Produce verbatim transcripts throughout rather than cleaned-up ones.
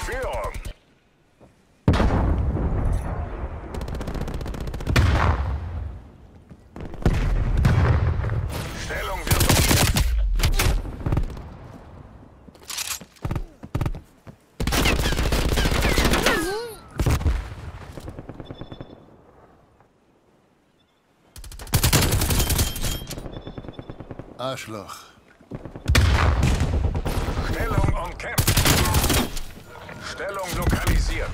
Führung. Stellung wird umkämpft. Arschloch. Stellung umkämpft. Stellung lokalisiert.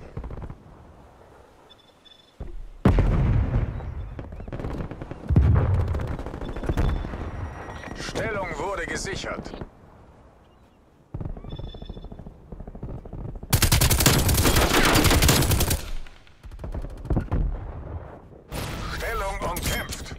Stellung wurde gesichert. Stellung umkämpft.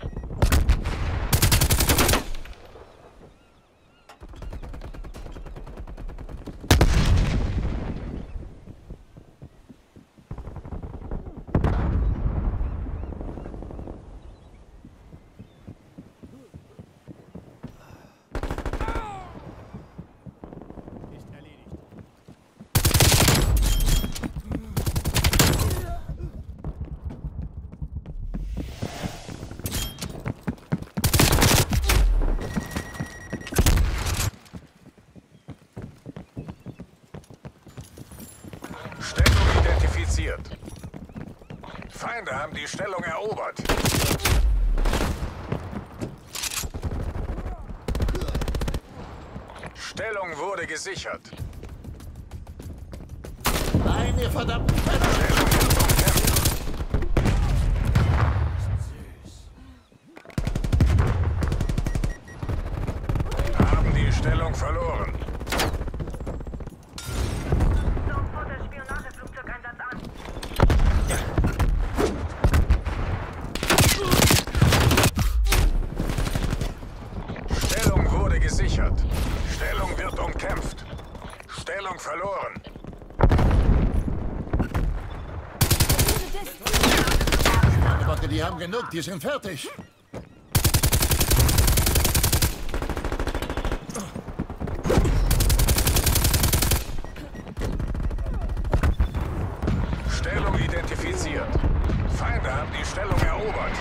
Stellung identifiziert. Feinde haben die Stellung erobert. Stellung wurde gesichert. Nein, ihr verdammten Penner! Stellung wird umkämpft. Haben die Stellung verloren. Sofort das Spionageflugzeugeinsatz an. Stellung wurde gesichert. Stellung wird umkämpft. Stellung verloren. Warte, die haben genug, die sind fertig. Stellung identifiziert. Feinde haben die Stellung erobert.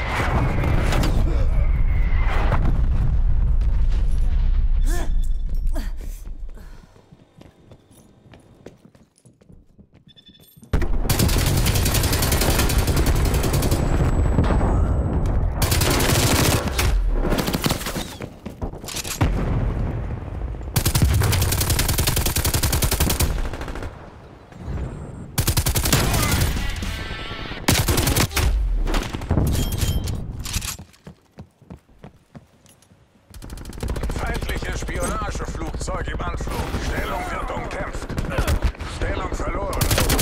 Feindliches Spionageflugzeug im Anflug. Stellung wird umkämpft. Stellung verloren.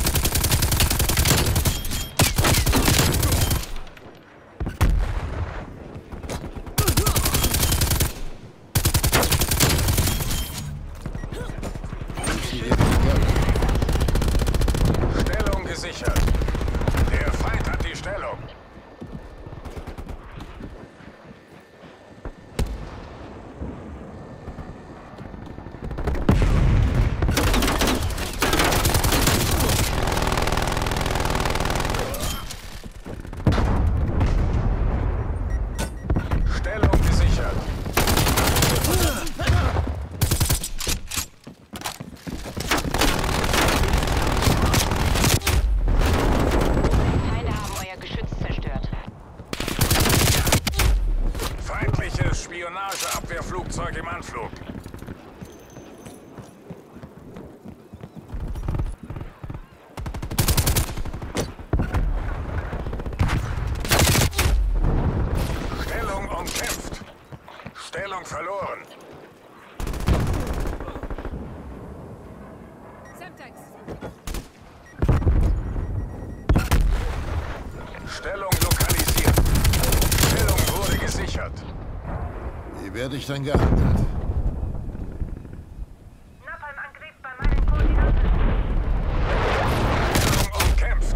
Stellung gesichert. Der Feind hat die Stellung. Stellung gesichert. Feinde haben euer Geschütz zerstört. Feindliches Spionageabwehrflugzeug im Anflug. Stellung umkämpft. Stellung verloren. Stellung lokalisiert. Stellung wurde gesichert. Wie werde ich denn gehandelt? Napalmangriff bei meinen Koordinaten. Stellung umkämpft.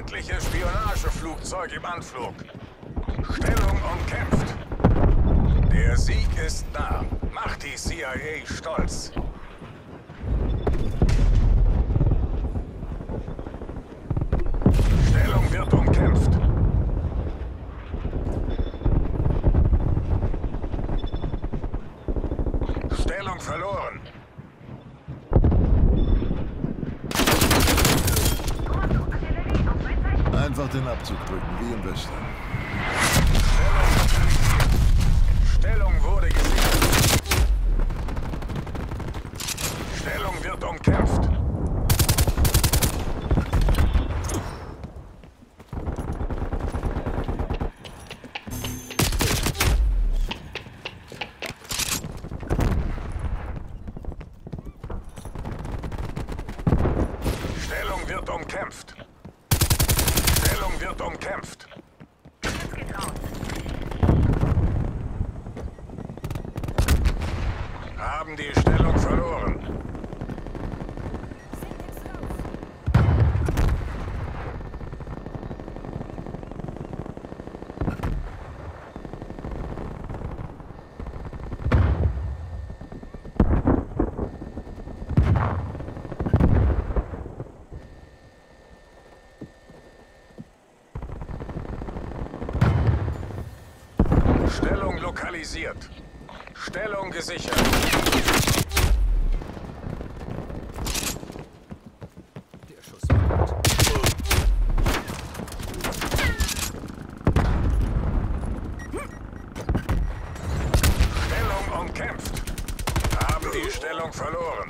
Feindliche Spionageflugzeug im Anflug. Stellung umkämpft. Der Sieg ist nah. Macht die C I A stolz. Stellung wird umkämpft. Stellung verloren. Einfach den Abzug drücken, wie im Westen. Stellung wurde gesichert. Stellung wird umkämpft. Stellung wird umkämpft. Stellung wird umkämpft. Jetzt geht's raus. Haben die Stellung verloren. Stellung lokalisiert. Stellung gesichert. Der Schuss war gut. Stellung umkämpft. Haben die Stellung verloren.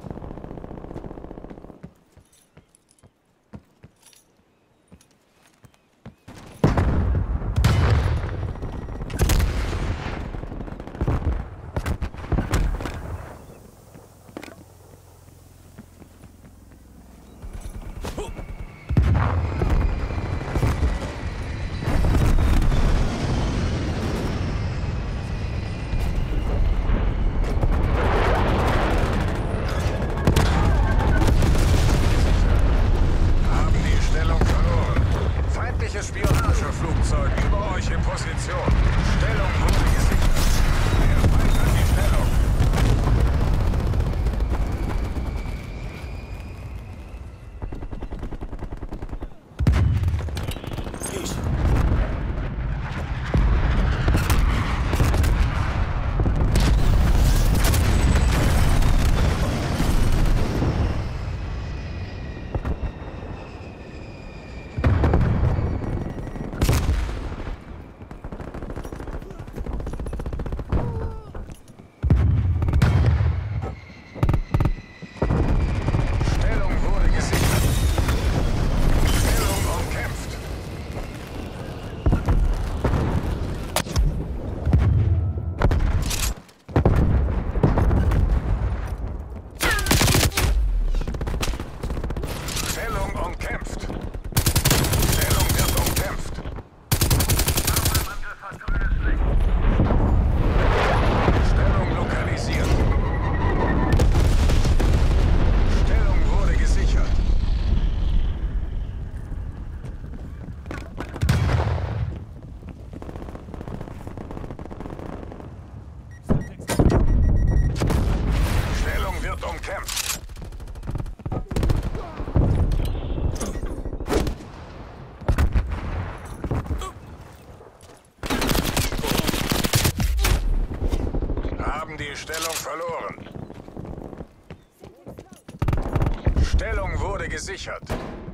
Spionageflugzeug über euch in Position. Stellung wurde gesichert. Der Feind hat die Stellung. Ich. Umkämpft. Haben die Stellung verloren. Stellung wurde gesichert.